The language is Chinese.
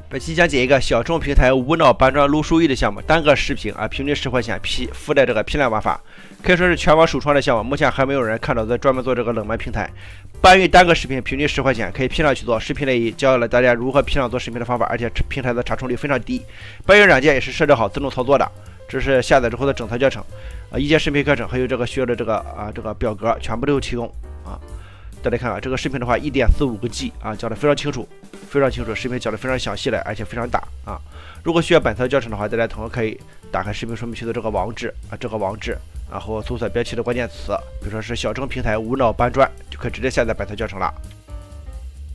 本期讲解一个小众平台无脑搬砖撸书艺的项目，单个视频平均10块钱附带这个批量玩法，可以说是全网首创的项目。目前还没有人看到在专门做这个冷门平台。搬运单个视频平均10块钱，可以批量去做。视频内教了大家如何批量做视频的方法，而且平台的查重率非常低。搬运软件也是设置好自动操作的，这是下载之后的整套教程一节视频课程，还有这个需要的这个表格全部都有提供大家看看这个视频的话，1.45个 G 讲的非常清楚，视频讲的非常详细了，而且非常大如果需要本套教程的话，大家同样可以打开视频说明区的这个网址然后搜索标题的关键词，比如说是小众平台无脑搬砖，就可以直接下载本套教程了。